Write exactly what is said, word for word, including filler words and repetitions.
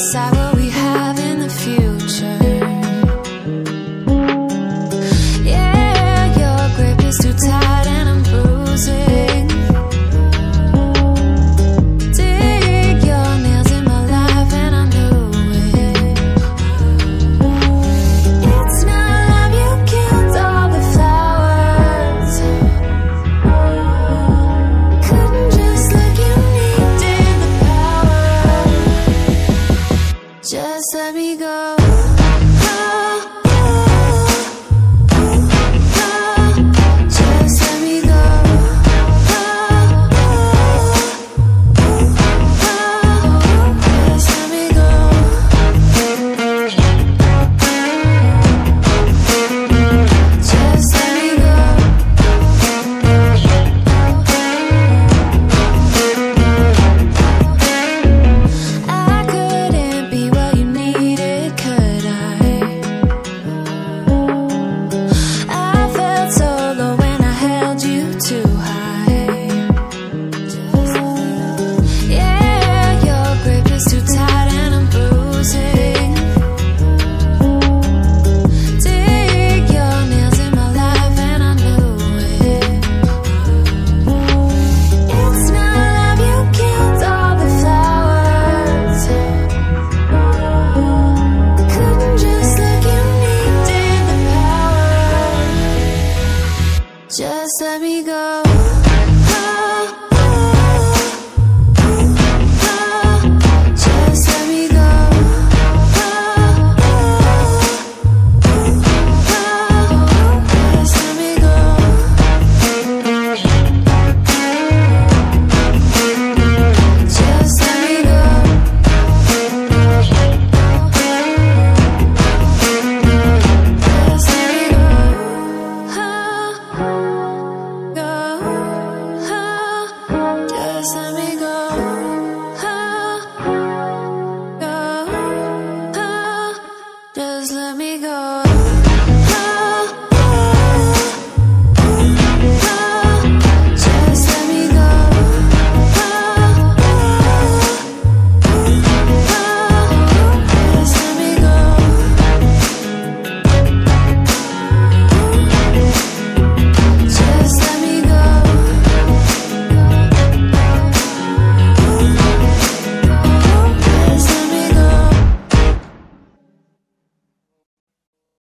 decide what we have in the future. Yeah, your grip is too tight and I'm bruising. Dig your nails in my life and I knew it. It's not love, you killed all the flowers. Couldn't just look, you needed the power. Just let me go.